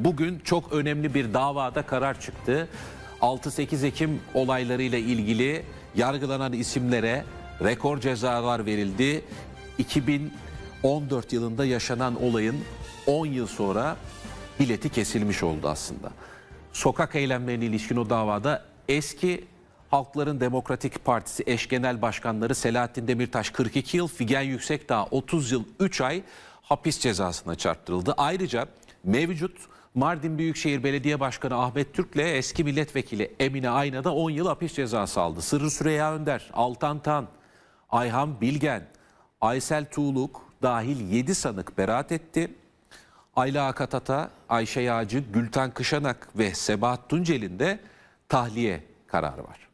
Bugün çok önemli bir davada karar çıktı. 6-8 Ekim olaylarıyla ilgili yargılanan isimlere rekor cezalar verildi. 2014 yılında yaşanan olayın 10 yıl sonra bileti kesilmiş oldu aslında. Sokak eylemlerine ilişkin o davada eski Halkların Demokratik Partisi eş genel başkanları Selahattin Demirtaş 42 yıl, Figen Yüksekdağ 30 yıl 3 ay hapis cezasına çarptırıldı. Ayrıca mevcut Mardin Büyükşehir Belediye Başkanı Ahmet Türk'le eski milletvekili Emine Ayna da 10 yıl hapis cezası aldı. Sırrı Süreyya Önder, Altan Tan, Ayhan Bilgen, Aysel Tuğluk dahil 7 sanık beraat etti. Ayla Akatata, Ayşe Yağcı, Gülten Kışanak ve Sebahat Tuncel'in de tahliye kararı var.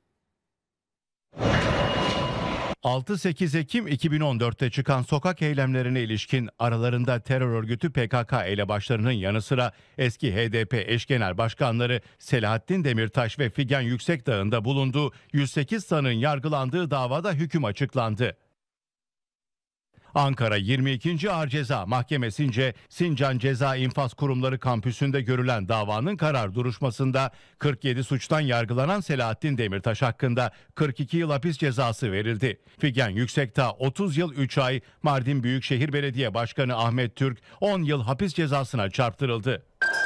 6-8 Ekim 2014'te çıkan sokak eylemlerine ilişkin aralarında terör örgütü PKK elebaşlarının yanı sıra eski HDP eş genel başkanları Selahattin Demirtaş ve Figen Yüksekdağ'ın da bulunduğu 108 sanığın yargılandığı davada hüküm açıklandı. Ankara 22. Ağır Ceza Mahkemesi'nce Sincan Ceza İnfaz Kurumları kampüsünde görülen davanın karar duruşmasında 47 suçtan yargılanan Selahattin Demirtaş hakkında 42 yıl hapis cezası verildi. Figen Yüksekdağ 30 yıl 3 ay, Mardin Büyükşehir Belediye Başkanı Ahmet Türk 10 yıl hapis cezasına çarptırıldı.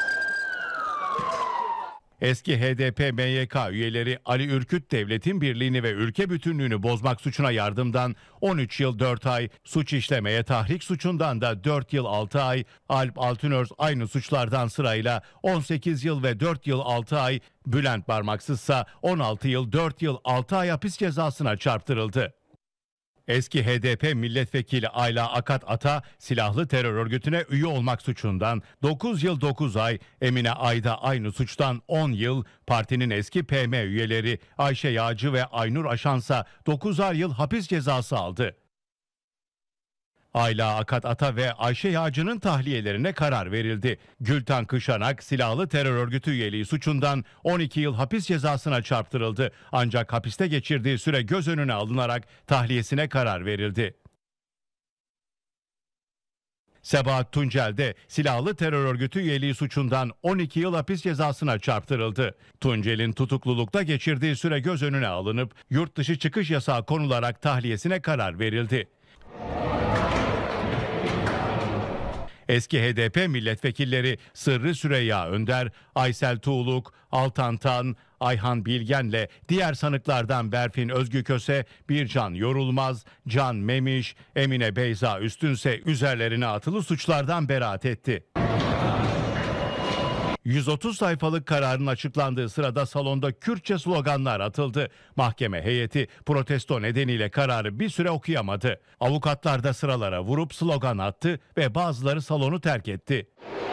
Eski HDP MYK üyeleri Ali Ürküt devletin birliğini ve ülke bütünlüğünü bozmak suçuna yardımdan 13 yıl 4 ay, suç işlemeye tahrik suçundan da 4 yıl 6 ay, Alp Altınöz aynı suçlardan sırayla 18 yıl ve 4 yıl 6 ay, Bülent Parmaksızsa 16 yıl 4 yıl 6 ay hapis cezasına çarptırıldı. Eski HDP milletvekili Ayla Akatata silahlı terör örgütüne üye olmak suçundan 9 yıl 9 ay, Emine Ayda aynı suçtan 10 yıl, partinin eski PM üyeleri Ayşe Yağcı ve Aynur Aşansa 9'ar yıl hapis cezası aldı. Ayla Akatata ve Ayşe Yağcı'nın tahliyelerine karar verildi. Gülten Kışanak silahlı terör örgütü üyeliği suçundan 12 yıl hapis cezasına çarptırıldı. Ancak hapiste geçirdiği süre göz önüne alınarak tahliyesine karar verildi. Sebahat Tuncel de silahlı terör örgütü üyeliği suçundan 12 yıl hapis cezasına çarptırıldı. Tuncel'in tutuklulukta geçirdiği süre göz önüne alınıp yurt dışı çıkış yasağı konularak tahliyesine karar verildi. Eski HDP milletvekilleri Sırrı Süreyya Önder, Aysel Tuğluk, Altan Tan, Ayhan Bilgen'le diğer sanıklardan Berfin Özgüköse, Bircan Yorulmaz, Can Memiş, Emine Beyza Üstünse üzerlerine atılı suçlardan beraat etti. 130 sayfalık kararın açıklandığı sırada salonda Kürtçe sloganlar atıldı. Mahkeme heyeti protesto nedeniyle kararı bir süre okuyamadı. Avukatlar da sıralara vurup slogan attı ve bazıları salonu terk etti.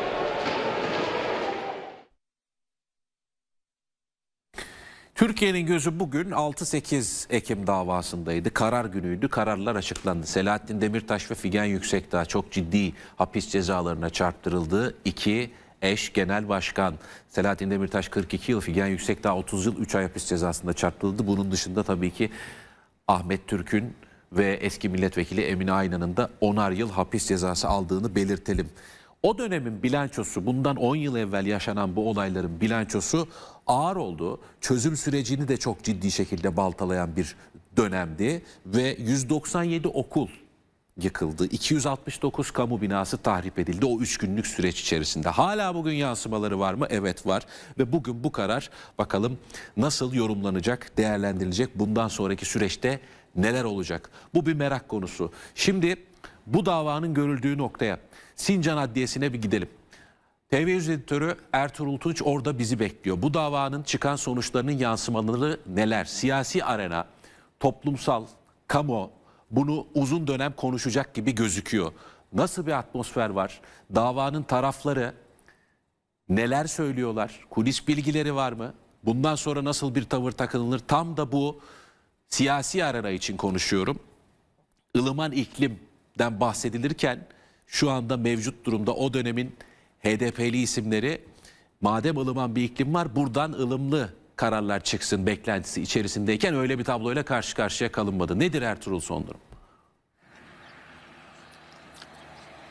Türkiye'nin gözü bugün 6-8 Ekim davasındaydı. Karar günüydü. Kararlar açıklandı. Selahattin Demirtaş ve Figen Yüksekdağ çok ciddi hapis cezalarına çarptırıldı. İki eş genel başkan Selahattin Demirtaş 42 yıl, Figen Yüksekdağ 30 yıl 3 ay hapis cezasında çarptırıldı. Bunun dışında tabii ki Ahmet Türk'ün ve eski milletvekili Emine Ayna'nın da 10'ar yıl hapis cezası aldığını belirtelim. O dönemin bilançosu, bundan 10 yıl evvel yaşanan bu olayların bilançosu ağır oldu. Çözüm sürecini de çok ciddi şekilde baltalayan bir dönemdi ve 197 okul yıkıldı. 269 kamu binası tahrip edildi o 3 günlük süreç içerisinde. Hala bugün yansımaları var mı? Evet var. Ve bugün bu karar bakalım nasıl yorumlanacak, değerlendirilecek? Bundan sonraki süreçte neler olacak? Bu bir merak konusu. Şimdi bu davanın görüldüğü noktaya, Sincan Adliyesi'ne bir gidelim. TV100 editörü Ertuğrul Tunç orada bizi bekliyor. Bu davanın çıkan sonuçlarının yansımaları neler? Siyasi arena, toplumsal, kamu bunu uzun dönem konuşacak gibi gözüküyor. Nasıl bir atmosfer var? Davanın tarafları neler söylüyorlar? Kulis bilgileri var mı? Bundan sonra nasıl bir tavır takınılır? Tam da bu siyasi arena için konuşuyorum. Ilıman iklimden bahsedilirken şu anda mevcut durumda o dönemin HDP'li isimleri madem ılıman bir iklim var buradan ılımlı kararlar çıksın beklentisi içerisindeyken öyle bir tabloyla karşı karşıya kalınmadı. Nedir Ertuğrul son durum?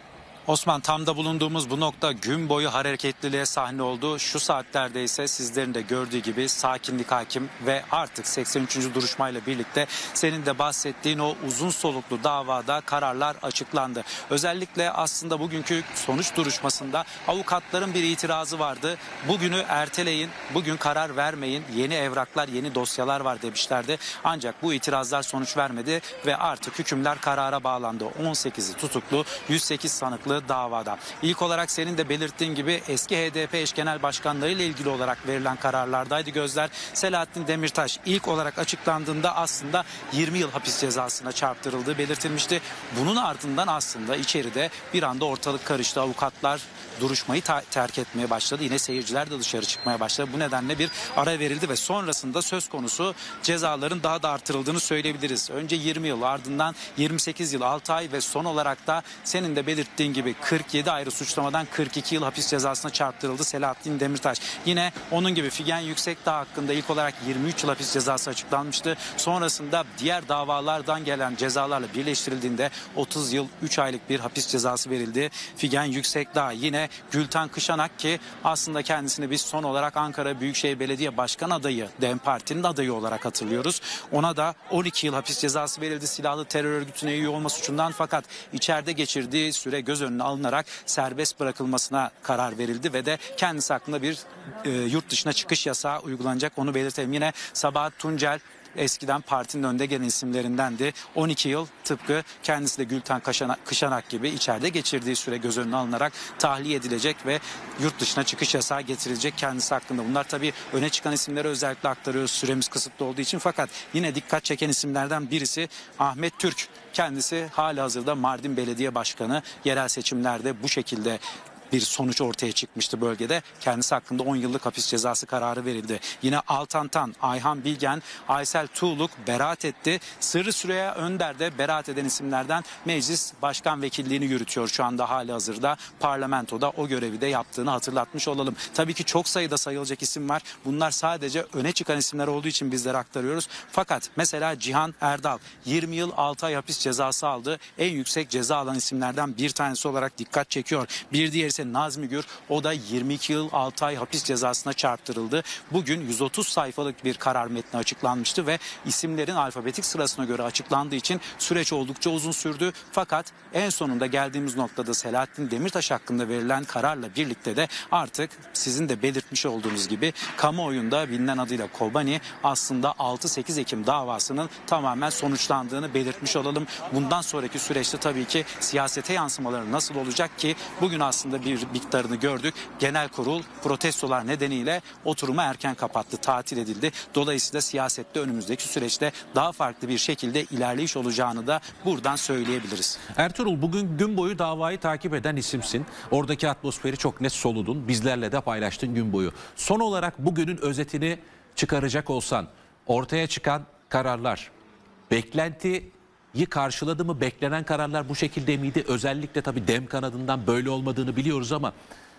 Osman, tam da bulunduğumuz bu nokta gün boyu hareketliliğe sahne oldu. Şu saatlerde ise sizlerin de gördüğü gibi sakinlik hakim ve artık 83. duruşmayla birlikte senin de bahsettiğin o uzun soluklu davada kararlar açıklandı. Özellikle aslında bugünkü sonuç duruşmasında avukatların bir itirazı vardı. Bugünü erteleyin, bugün karar vermeyin, yeni evraklar, yeni dosyalar var demişlerdi. Ancak bu itirazlar sonuç vermedi ve artık hükümler karara bağlandı. 18'i tutuklu, 108 sanıklı davada. İlk olarak senin de belirttiğin gibi eski HDP eş genel başkanları ile ilgili olarak verilen kararlardaydı gözler. Selahattin Demirtaş ilk olarak açıklandığında aslında 20 yıl hapis cezasına çarptırıldığı belirtilmişti. Bunun ardından aslında içeride bir anda ortalık karıştı. Avukatlar duruşmayı terk etmeye başladı. Yine seyirciler de dışarı çıkmaya başladı. Bu nedenle bir ara verildi ve sonrasında söz konusu cezaların daha da artırıldığını söyleyebiliriz. Önce 20 yıl, ardından 28 yıl 6 ay ve son olarak da senin de belirttiğin gibi 47 ayrı suçlamadan 42 yıl hapis cezasına çarptırıldı Selahattin Demirtaş. Yine onun gibi Figen Yüksekdağ hakkında ilk olarak 23 yıl hapis cezası açıklanmıştı. Sonrasında diğer davalardan gelen cezalarla birleştirildiğinde 30 yıl 3 aylık bir hapis cezası verildi. Figen Yüksekdağ, yine Gülten Kışanak ki aslında kendisini biz son olarak Ankara Büyükşehir Belediye Başkan adayı, DEM Parti'nin adayı olarak hatırlıyoruz. Ona da 12 yıl hapis cezası verildi silahlı terör örgütüne üye olma suçundan, fakat içeride geçirdiği süre göz önüne alınarak serbest bırakılmasına karar verildi ve de kendisi hakkında bir yurt dışına çıkış yasağı uygulanacak, onu belirtelim. Yine Sabahat Tuncel eskiden partinin önde gelen isimlerindendi. 12 yıl tıpkı kendisi de Gülten Kışanak gibi içeride geçirdiği süre göz önüne alınarak tahliye edilecek ve yurt dışına çıkış yasağı getirilecek kendisi hakkında. Bunlar tabii öne çıkan isimleri özellikle aktarıyoruz süremiz kısıtlı olduğu için, fakat yine dikkat çeken isimlerden birisi Ahmet Türk. Kendisi halihazırda Mardin Belediye Başkanı. Yerel seçimlerde bu şekilde bir sonuç ortaya çıkmıştı bölgede. Kendisi hakkında 10 yıllık hapis cezası kararı verildi. Yine Altan Tan, Ayhan Bilgen, Aysel Tuğluk beraat etti. Sırrı Süreyya Önder de beraat eden isimlerden, meclis başkan vekilliğini yürütüyor şu anda halihazırda. Parlamentoda o görevi de yaptığını hatırlatmış olalım. Tabii ki çok sayıda sayılacak isim var. Bunlar sadece öne çıkan isimler olduğu için bizlere aktarıyoruz. Fakat mesela Cihan Erdal 20 yıl 6 ay hapis cezası aldı. En yüksek ceza alan isimlerden bir tanesi olarak dikkat çekiyor. Bir diğer ise Nazmi Gür, o da 22 yıl 6 ay hapis cezasına çarptırıldı. Bugün 130 sayfalık bir karar metni açıklanmıştı ve isimlerin alfabetik sırasına göre açıklandığı için süreç oldukça uzun sürdü. Fakat en sonunda geldiğimiz noktada Selahattin Demirtaş hakkında verilen kararla birlikte de artık sizin de belirtmiş olduğunuz gibi kamuoyunda bilinen adıyla Kobani aslında 6-8 Ekim davasının tamamen sonuçlandığını belirtmiş olalım. Bundan sonraki süreçte tabii ki siyasete yansımaları nasıl olacak ki bugün aslında bir miktarını gördük. Genel kurul protestolar nedeniyle oturumu erken kapattı, tatil edildi. Dolayısıyla siyasette önümüzdeki süreçte daha farklı bir şekilde ilerleyiş olacağını da buradan söyleyebiliriz. Ertuğrul, bugün gün boyu davayı takip eden isimsin. Oradaki atmosferi çok net soludun. Bizlerle de paylaştın gün boyu. Son olarak bugünün özetini çıkaracak olsan, ortaya çıkan kararlar beklentiyi karşıladı mı? Beklenen kararlar bu şekilde miydi? Özellikle tabii DEM kanadından böyle olmadığını biliyoruz ama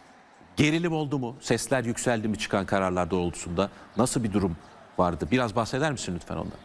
gerilim oldu mu? Sesler yükseldi mi çıkan kararlar doğrultusunda? Nasıl bir durum vardı? Biraz bahseder misin lütfen ondan?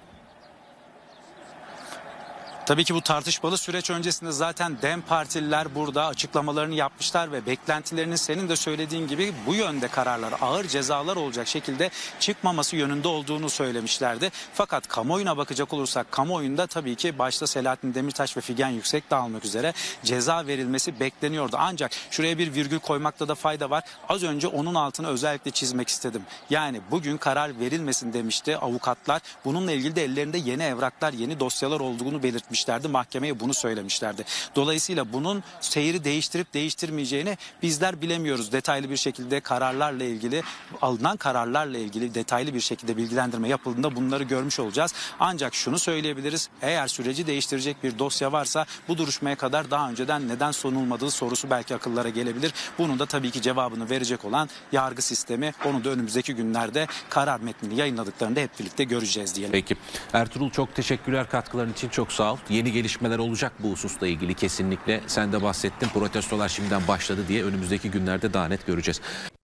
Tabii ki bu tartışmalı süreç öncesinde zaten DEM partililer burada açıklamalarını yapmışlar ve beklentilerinin senin de söylediğin gibi bu yönde kararlar, ağır cezalar olacak şekilde çıkmaması yönünde olduğunu söylemişlerdi. Fakat kamuoyuna bakacak olursak kamuoyunda tabii ki başta Selahattin Demirtaş ve Figen Yüksekdağ almak üzere ceza verilmesi bekleniyordu. Ancak şuraya bir virgül koymakta da fayda var. Az önce onun altını özellikle çizmek istedim. Yani bugün karar verilmesin demişti avukatlar. Bununla ilgili de ellerinde yeni evraklar, yeni dosyalar olduğunu belirtmişlerdi. Mahkemeye bunu söylemişlerdi. Dolayısıyla bunun seyri değiştirip değiştirmeyeceğini bizler bilemiyoruz. Detaylı bir şekilde kararlarla ilgili, alınan kararlarla ilgili detaylı bir şekilde bilgilendirme yapıldığında bunları görmüş olacağız. Ancak şunu söyleyebiliriz. Eğer süreci değiştirecek bir dosya varsa bu duruşmaya kadar daha önceden neden sunulmadığı sorusu belki akıllara gelebilir. Bunun da tabii ki cevabını verecek olan yargı sistemi. Onu da önümüzdeki günlerde karar metnini yayınladıklarında hep birlikte göreceğiz diyelim. Peki. Ertuğrul, çok teşekkürler katkıların için, çok sağ ol. Yeni gelişmeler olacak bu hususla ilgili kesinlikle. Sen de bahsettin, protestolar şimdiden başladı diye, önümüzdeki günlerde daha net göreceğiz.